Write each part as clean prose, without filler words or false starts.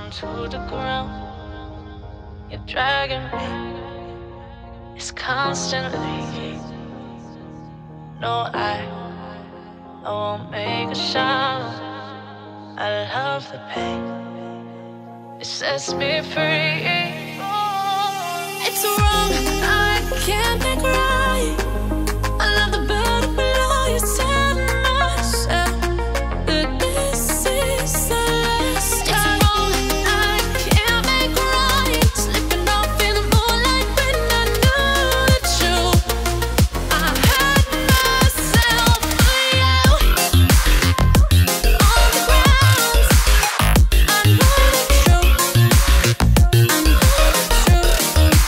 down to the ground. You're dragging me, it's constantly. No, I won't make a sound. I love the pain, it sets me free. It's wrong, I can't make right. I love the bird below you, tell myself that this is the last time. It's wrong, I can't make right. Slipping off in the moonlight when I knew the truth. I had myself for you. On the ground, I know the truth. I know the truth.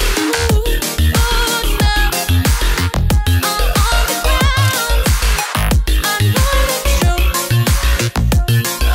Oh, now I'm on the ground. I know the truth. Oh, the truth.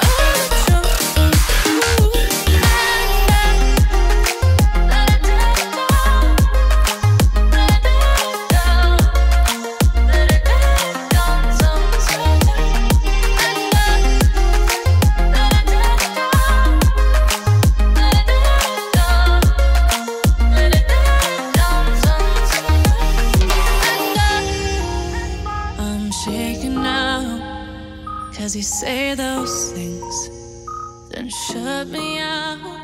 I'm shaking now, 'cause you say those things, then shut me out.